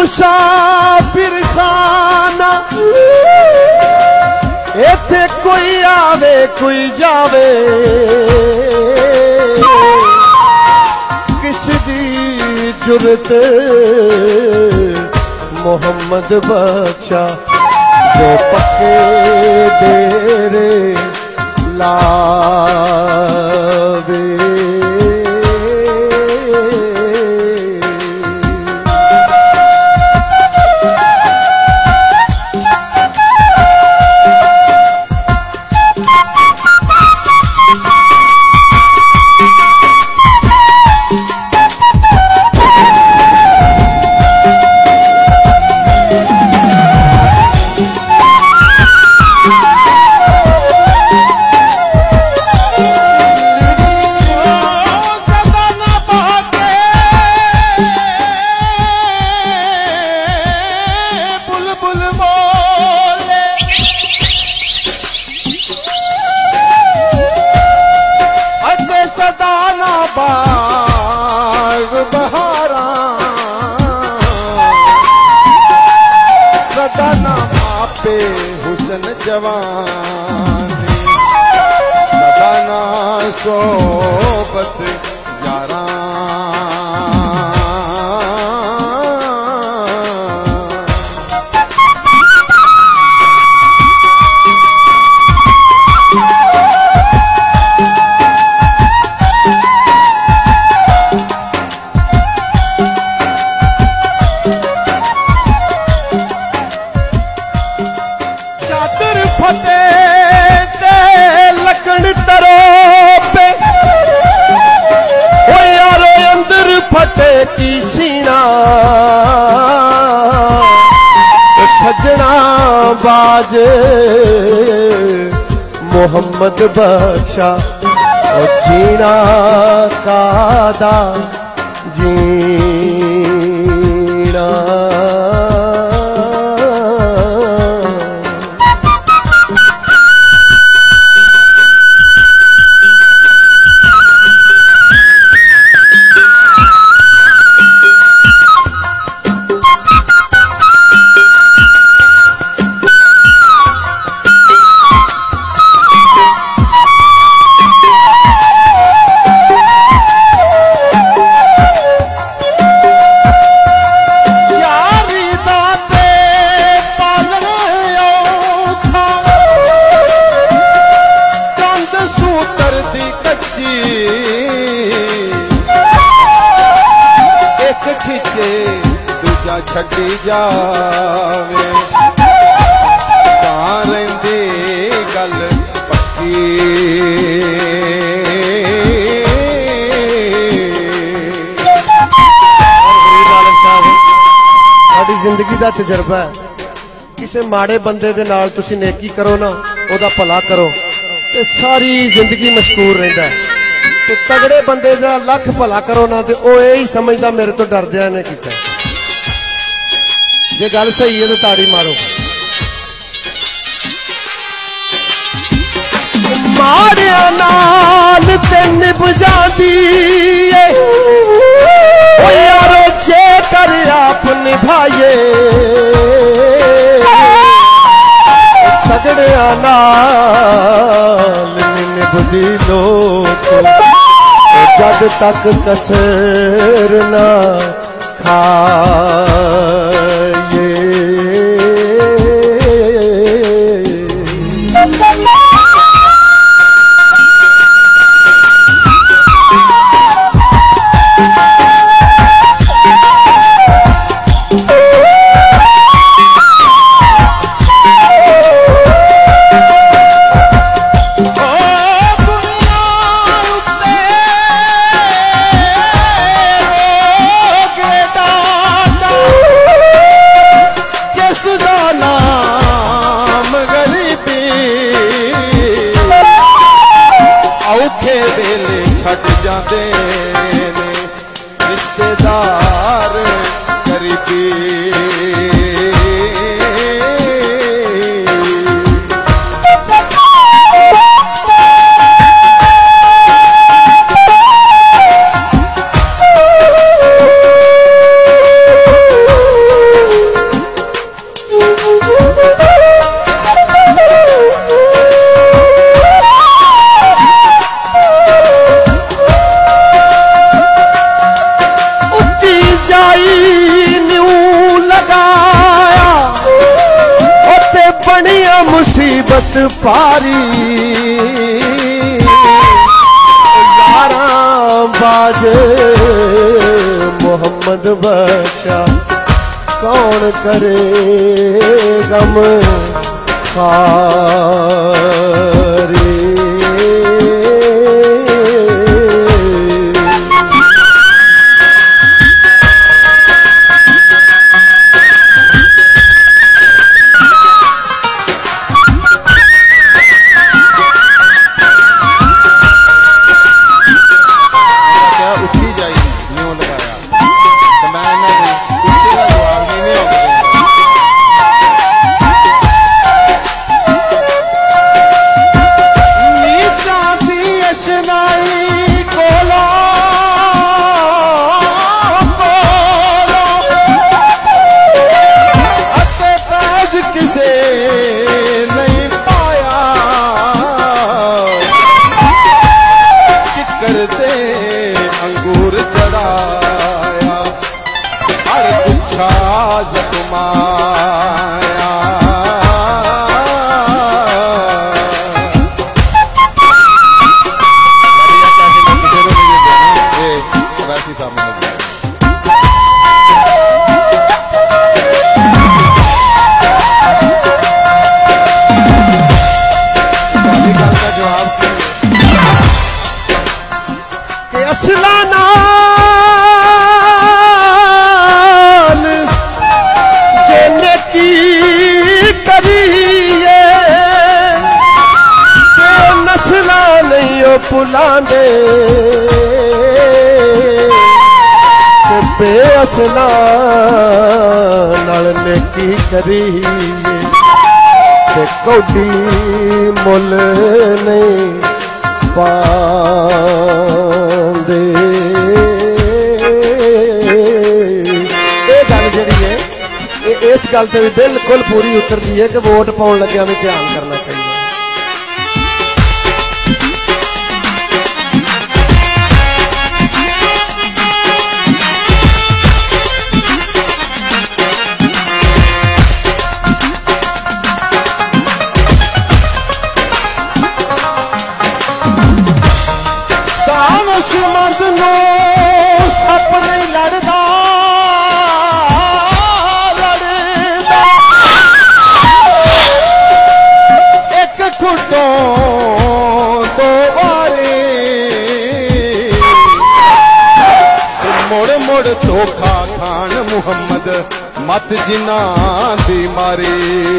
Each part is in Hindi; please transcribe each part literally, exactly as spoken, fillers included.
मुसाफिर खाना इथे कोई आवे कोई जावे किसदी जुरत मोहम्मद बख्शा जो पक्के डेरे लावे। जवानी सदाना सोबत यारा की सीना सजना बाज मोहम्मद बख्शा जीना कादा जीना। छड़ी जावे तां रहिंदी गल पक्की। साडी जिंदगी दा तजर्बा है किसी माड़े बंदे दे नाल तुसी नेकी करो ना ओदा भला करो ते सारी जिंदगी मशकूर रहिंदा है ते तगड़े बंदे दा लख भला करो ना ते ओ यही समझदा मेरे तो डरदिया ने कीता। जे गल सही है तो ताड़ी मारो। माड़िया नाल ते निभजांदी ओ यारो जे कर आप निभाइए तगड़िया नाल निभदी लोग जद तक कसर ना खाए। जाते रिश्तेदार गरीबी मत पारी यारा बाजे मोहम्मद बख्शा कौन करे गम खारी। पुलांदे बेअसला नाल नेकी करिए ते कौडी मुल नहीं पांदे। ये गल जिहड़ी है इस गल ते बिल्कुल पूरी उतरती है कि वोट पाउण लग्या भी ध्यान करना चाहिए। मर्द नो सप नहीं लड़दा लड़दा एक खुटो दो बारे मुड़ मुड़ धोखा खान मुहम्मद मत जिना दी मारे।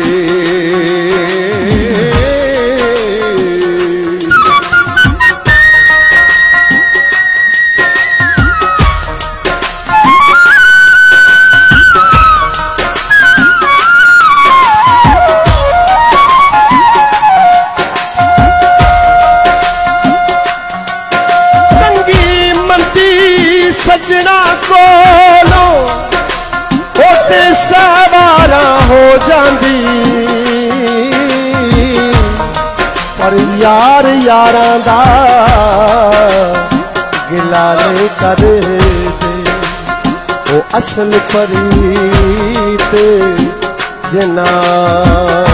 सजना कोलो होते सवारा हो जांदी पर यार यारां दा गिला नहीं कर दे वो असल परीत जना